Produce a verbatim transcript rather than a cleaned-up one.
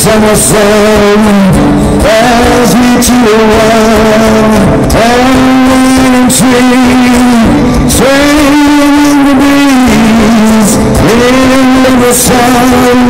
summer sun bears me to a warm and leaning tree, swaying in the breeze, in the sun.